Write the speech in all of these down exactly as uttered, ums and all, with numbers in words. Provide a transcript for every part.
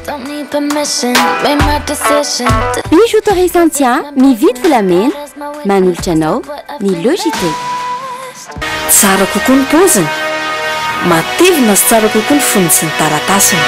Misy autorisation mividy volamena manolotra anao ny Logité. Tsara kokoa ny paoziny, matevina sy tsara kokoa ny fonony sy ny taratasiny.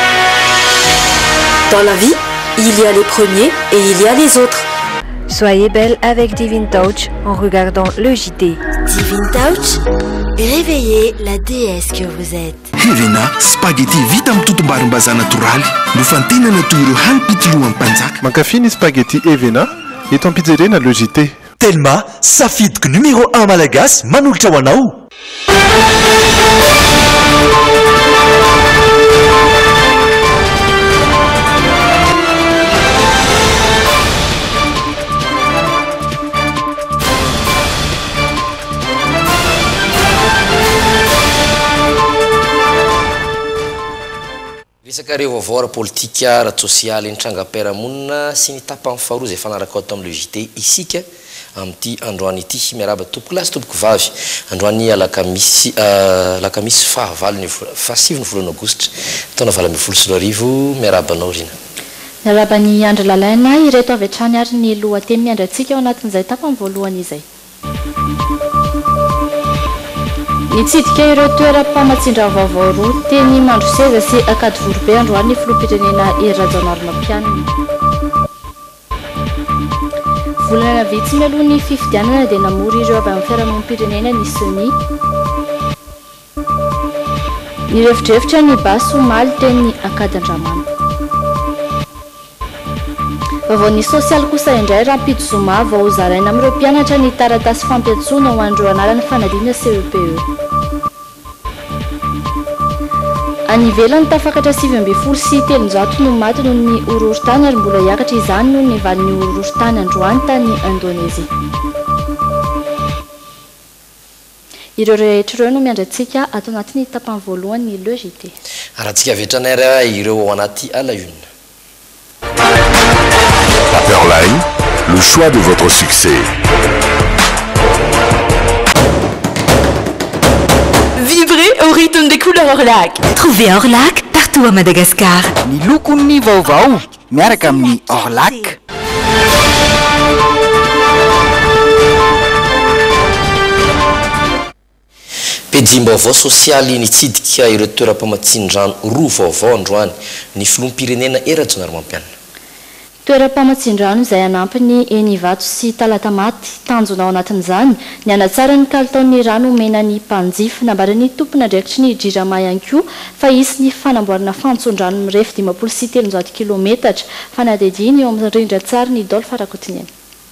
Dans la vie, il y a les premiers et il y a les autres. Soyez belle avec Divine Touch en regardant le J T. Divine Touch, réveillez la déesse que vous êtes. Evena, spaghetti vita amin'ny totom-barim-bazaha natoraly no fantenana toy ireo hany-pitolohan'ny mpanjaka. Mankafy ny spaghetti Evena eto am-pizerena na le J T. Telma, safidiko numéro un malagasy manolotra ho anao. Resaka vaovao ara-politika ara-tsosialy ny trangam-piarahamonina sy ny tapany faharoa izay fanaraka ato amin'ny le J T isika amin'ity androany ity miaraba tompoko lahy sy tompoko vavy androany alakamisy alakamisy fahavalo ny fahasivy ny volana aogositra taona valo ambin'ny folo sy roa arivo miaraba anao Rina. Miaraba ny andro lalaina ireto avy hatrany ary ny lohateny miandratsika ao anatin'izay tapany voalohany izay. Nitsidika ireo toeram-pamatsindra vaovao roa teny Mandroseza sy Akadivorobe androany ny filoham-pirenena Hery Rajaonarimampianina. Volana vitsy mialoha ny fifidianana dia namory ireo avy amin'ny fiarahamonim-pirenena ny Sony. Nirefitrefitra ny Baso Maly teny Akadandramamy. Vaovao sosialy kosa indray Rampidi Zuma vao zaraina amin'ireo mpianatra ny taratasy fampiantsoana ho an'ireo anarana fanadina C E P E. Any ivelany tafakatra sivy ambin'ny folo sy telonjato no maty noho ny horohorontany ary mbola hiakatra izany noho ny valin'ny horohorontany androany tany Indonezia. Ireo rehetra ireo no miandratsika ato anatin'ny tapany voalohany ny Le J T. Arahantsika vetranay ra ireo ao anaty alahuna. Perline, le choix de votre succès. Vibrez au rythme des couleurs Orlac. Trouvez Orlac partout à Madagascar. Ny lokony vaovao miaraka amin'ny Orlac. Pejim-baovao sosialy nitsidika ireo toeram-pamatsian-drano roa vaovao androany ny filoham-pirenena Hery Rajaonarimampianina. Toeram-pamatsian-drano izay anampy ny Enivato sy Talatamaty tanjona ao anatin'izany ny anatsara ny kalitaon'ny rano omena ny mpanjifa nambarany tompona ndraikitry ny Jirama ihany koa fa hisy ny fanamboarana fantson-drano mirefy dimampolo sy telonjato kilometatra fanadihadiany eo amin'ny rindran-tsary ny Dolo Farakotiniana.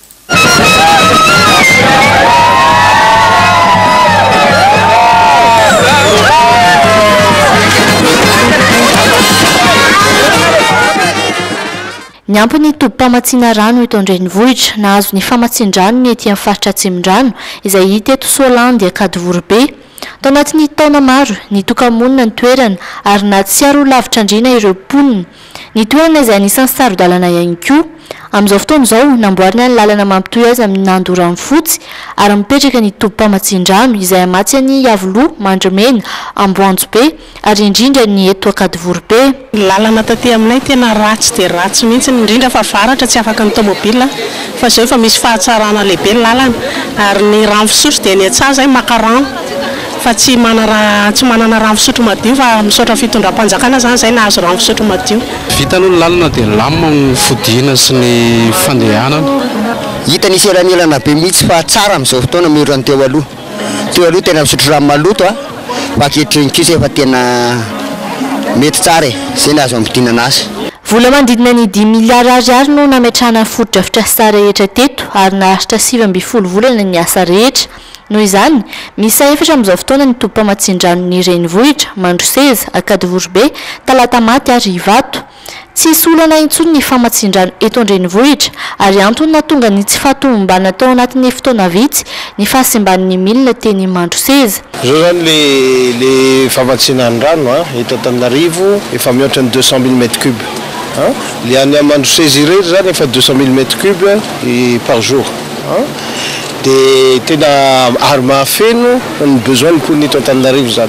Ny ampy ny tompam-pamatsiana rano eto an-drenivohitra nahazo ny famatsian-drano ny etỳ amin'ny faritra Atsimondrano izay hita eto Solandy Akadivorobe. Tao anatin'ny taona maro ny tokamonina ny toerana ary na tsy aro lavitra andrina ireo mponina. Ny toerana izay anisan'ny sarodalana ihany koa. Amin'izao fotoana izao namboarina ny lalana mampitohy azy amin'ny Nandorano fotsy ary mipetraka ny tompam-pamatsian-drano izay amatsy any Avoloa, Mandrimena, Amboanjobe ary indrindra ny eto Akadivorobe. Ny lalana taty aminay tena ratsy dia ratsy mihitsy indrindra fa varatra tsy afaka ny tomobila fa izao efa misy fahatsarana lehibe ny lalana ary ny rano fisotro dia ny atsara izay maka rano fa tsy manana tsy manana rano fisotro madio fa misaotra fitondram-panjakana zany izay nahazo rano fisotro madio. Vita aloha ny lalana dia lamina ny fodiana sy ny fandehanana. Hita nisy elanelana be mihitsy fa tsara amin'izao fotoana miorany teo aloha. Teo aloha tena misotro rano maloto a fa ankehitriny kosa efa tena mety tsara e izay nahazo ambidinana azy. Vola mandidina ny dimy miliara ariary no nametrahana fotodrafitra asa rehetra teto ary naharitra sivy ambin'ny folo volana ny asa rehetra. Noho izany, misy efatra amin'izao fotoana ny tompam-pamatsian-drano ny Renivohitra, Mandroseza, Akadivorobe, Talatamaty ary Ivato. Tsy solana intsony ny famatsian-drano eto an-drenivohitra ary antony nahatonga ny tsy fahatombana tao anatin'ny fotoana vitsy ny fahasimban'ny milina teny Mandroseza. Zao zany le le famatsianan-drano eto Antananarivo efa mihoatra ny deux cent mille mètres cubes. Le any Mandroseza irery zany efa deux cent mille mètres cubes par jour. Dia tena ary mahafeno ny besoin ny mponina eto Antananarivo zany.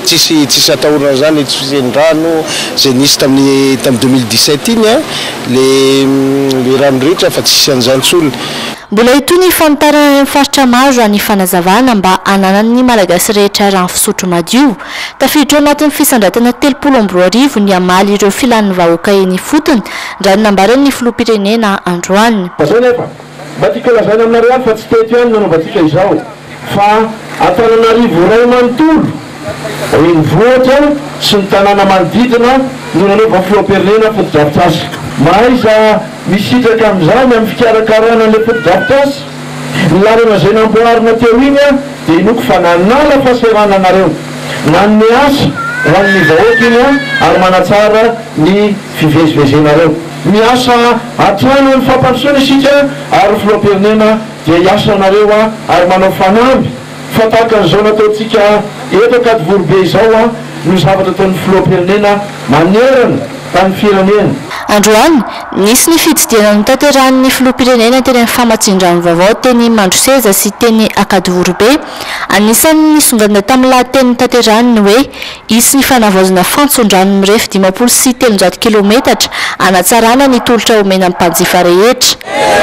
tsisy tsisy atahorana zany tsy fisendrano zay nisy tamin'ny tamin'ny deux mille dix-sept iny a le le rano rehetra fa tsisy an'izany tsony. Mbola itony fanotarana amin'ny faritra maro ny fanazavana mba hananan'ny malagasy rehetra rano fisotro madio. Tafiditra anatin'ny fisandratana telopolo amby roa arivo ny hamaly ireo filan'ny vahoaka eny fotony raha nambaran'ny filoham-pirenena androany. Nefa mba tika lazana aminareo ihany fa tsy teto ihany nanaovantsika izao fa Antananarivo iray manontolo renivohitra sy ny tanàna manodidina no nanaova filoham-pirenena foto-drafitr'asa. Mahaiza misitraka amin'izany amin'ny fikarakarana an'ilay foto-drafitr'asa ny lalana izay namboarina teo iny a dia inoko fa nanala fahasahiranana anareo nanome asa ho an'ny vahoaka iny a ary manatsara ny fivezivezenareo. Miasa hatrano ny fampandrosoana isika ary filoham-pirenena dia hiasa anareo a ary manao fanamby fa tahaka an'izao nataontsika eto Akadivorobe izao a no zavatra ataon'ny filoham-pirenena manerana tamin'ny firenena. Androany nisy ny fitsidiana notanterahany filoham-pirenena teny amin'ny famatsin-drano vaovao teny Mandroseza sy teny Akadivorobe. Anisan'ny nisongadina tamin'ny lahateny notanterahany hoe isy ny fanavaozana fantson-drano mirefy dimampolo sy telonjato kilometatra hanatsarana ny tolotra omena amin'ny mpanjifa rehetra.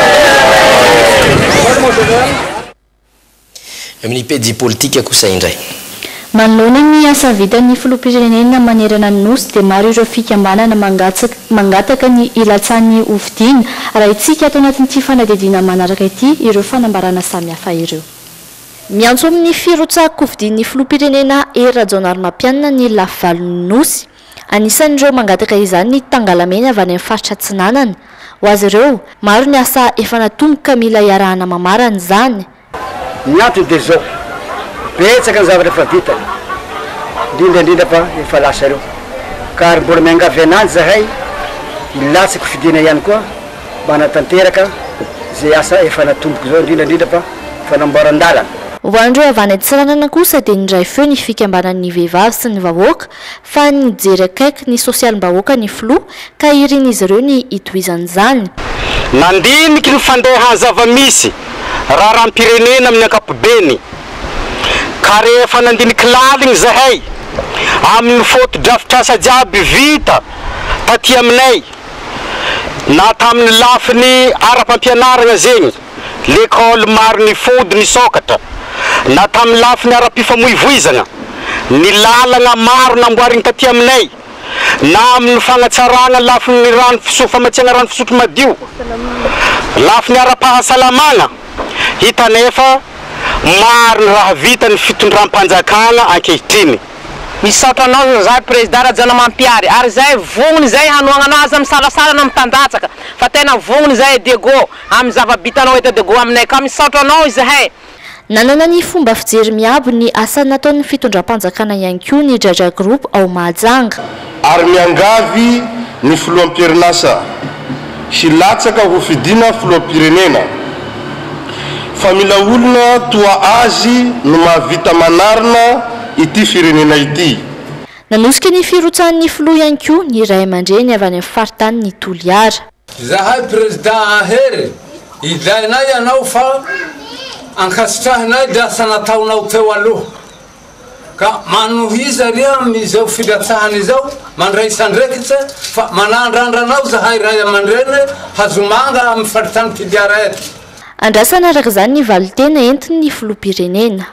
Amin'ny pedi politika kosa indray manoloana ny asa vitan'ny filoham-pirenena manerana ny nosy dia maro ireo fikambanana mangataka ny ilatsan'ny hovidiana raha itsika ato anatin'ity fanadidina manaraka ity ireo fanambarana samihafa ireo. Miantso amin'ny firotsako hovidian'ny filoham-pirenena Hery Rajaonarimampianina ny lafivalon'ny nosy. Anisan'ireo mangataka izany ny tangalamena avy any amin'ny faritra Atsinanana. Ho azy ireo maro ny asa efa natomboka mila iarahana mamarana izany. Ny antony dia zao betsaka ny zavatra efa vita indrindraindrindra fa efa lasa ireo ka ary mbola miangavy ananjy zahay ilatsaka fidiana ihany koa mba hanatanteraka zay asa efa natomboka zao indrindraindrindra fa fanamboaran-dalana. Ho an'ireo avy any Antsiranana kosa dia nindray feo ny fikambanan'ny vehivavy sy ny vahoaka fa nijery akaiky ny sosialim-bahoaka ny filoha ka irin'izy ireo ny itoizan'izany. Nandiniky ny fandeha zava-misy raha rahampirenena amin'ny ankapobeny ka rehefa nandiniky laligny zahay amin'ny foto-drafitr'asa jiaby vita taty aminay na tamin'ny lafiny ara-pampianarana zegny l'école maro ny fody ny sokatra na tamin'ny lafiny ara-pifamoivoizana ny lalagna maro namboariny taty aminay na amin'ny fagnatsarana lafiny rano famatsiana rano fisotro madio lafiny ara-pahasalamana hitanefa maro ny raha vita ny fitondram-panjakana ankehitriny. Misaotra anao zay président Rajaonarimampiary ary zay vognony zay hanoagna azy amin'ny salasalana amin'ny tandatsaka fa tena vognony zay Dego amin'ny zava-bitanao eto Dego aminay ka misaotra anao izahay. Nanana ny fomba fijery miabo ny asa nataon'ny fitondram-panjakana ihany koa ny Draja Group ao Mahajanga. Ary miangavy ny filoham-pirenasa sy latsaka ho fidina filoham-pirenena fa mila olona toa azy no mahavita manarina ity firenena ity. Nanosika ny firotsan'ny filoha ihany koa ny ray aman-dreny avy any amin'ny faritany ny Toliara. Zahay président Hery ilainay ianao fa ankasitrahinay dia asa nataonao teo aloha ka manohiza ria amin'izao filatsahana izao mandray isan-draikitra fa manandrandranao zahay ray aman-dreny hazomanga amin'ny faritany Toliara eto. Andrasana araka izany ny valitena entiny ny filoham-pirenena.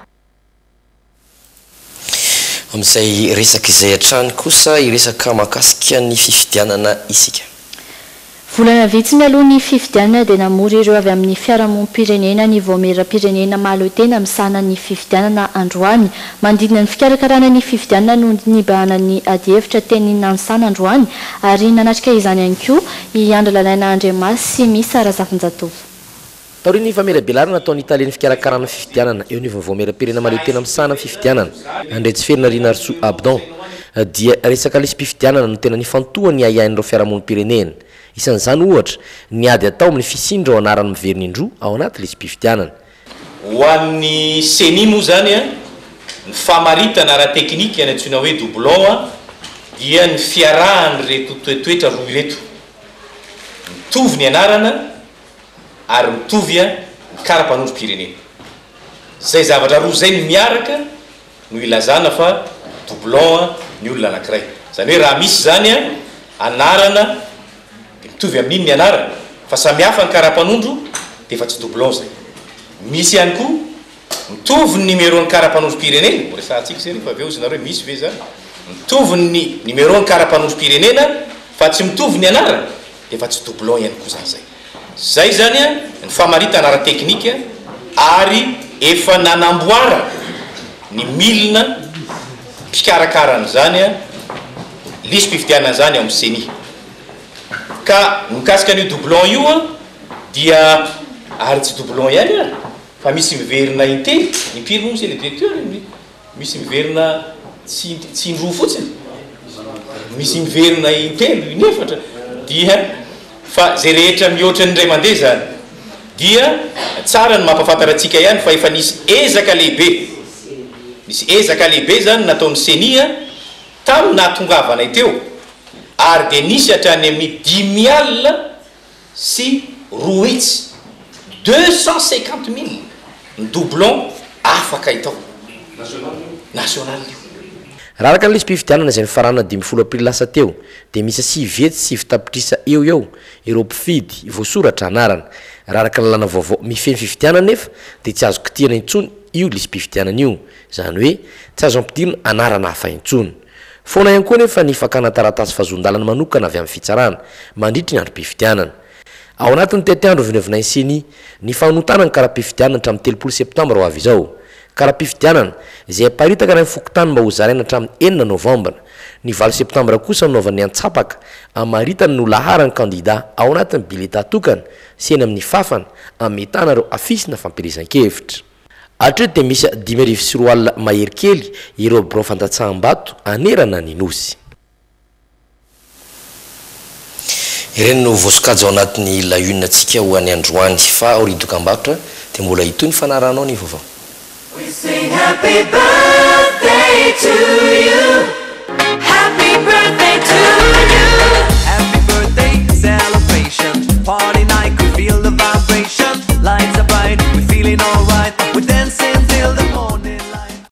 Amin'izay resaka izay hatrany kosa iresaka mahakasika ny fifidianana isika. Volana vitsy mialoha ny fifidianana dia namory ireo avy amin'ny fiarahamonim-pirenena ny voameram-pirenena mahaloa-tena misahana ny fifidianana androany. Mandidina ny fikarakarana ny fifidianana no nibahana ny ady hevitra teny Nansana androany ary nanatrika izany ihany koa i Androlanaina Andriamasy sy Misa Razafinjatovo. Taoriny famera-belarina nataon'ny Italiany fikarakarana fifidianana eo ny voameram-pirenena mahaloa-tena misahana fifidianana Andretsiferina Rinarso Abdon dia resaka lesy mpifidianana no tena nifantohany iain'ireo fiarahamonim-pirenena. Isan'izany ohatra ny ady atao amin'ny fisindra ao anarany miveriny indroa ao anaty lesy mpifidianana. Ho an'ny seni moa zany a ny famaritana raha teknika ny antsoina hoe doublon a dia ny fiarahany reto toetoetra roa ireto mitovy ny anarana ary mitovy a ny kara-panondro-pirenena. Zay zavatra roa zay ny miaraka no ilazana fa doublon ny olona anankiray zany hoe raha misy zany a anarana de mitovy amin'iny ny anarana fa samihafa ny karapanondro de efa tsy doublon zay misy ihany koa mitovy ny numéro ny karapanondro pirenena resatsika zany fa aveo izy nareo misy ve zany mitovy ny numéro ny karapanondro pirenena fa tsy mitovy ny anarana de efa tsy doublon ihany koa zany zay zay zany a ny famaritana ara-teknika ary efa nanamboara ny milina mpikarakarana zany a lisy mpifidianana zany amin'ny seni ka mikasika an'io doublon io a dia ary tsy doublon ihany a fa misy miverina intely impiry moa monsieur le directeur misy miverina tsy tsy indroa fotsiny misy miverina intelo inefatra dia fa zay rehetra mihoatra ny ray mandeha zany dia tsara ny mampafantaratsika ihany fa efa nisy ezaka lehibe misy ezaka lehibe zany nataon'ny senia tamin'ny nahatongavanay teo ary de nisy hatrany amin'ny dimy alina sy roa hetsy deux cent cinquante mille ny doublon afaka itao national raha araka n'lisy mpifidianana izay nifarana dimy folo aprily lasa teo dia misy sivy hetsy sy fitapitrisa eo eo ireo mpifidy voasoratra anarana raha araka ny lana vaovao mifeny fifidianana nefa dia tsy azo kitihana intsony io lisy mpifidianana io zany hoe tsy azo ampidirina anarana hafa intsony foana ihany koa nefa ny fakana taratasy fahazondalana manokana avy amin'ny fitsarana mandritra ny androm-pifidianana ao anatin'ny tetiandro vinavinainy seni ny fanotana ny karaha-pifidianana hatramin'ny telopolo septambra ho avy izao karaha-pifidianana izay aparitaka ny fokotany mba ho zaraina hatramin'ny enina novambra ny valo septambra kosa nanaovan'ny antsapaka amaritany no laharany kandida ao anatin'ny bileta tokana sy eny amin'ny fafana ametana reo afisina fampirizan-kevitra atreto dia misy dimy arivo sy roa alina mahery kely ireo biro fantatsaham-bato anerana ny nosy ireny no voasokajy ao anatin'ny launantsika ho any androany fa oridokambarotra dia mbola itony fanaranao ny vaovao. We sing happy birthday to you.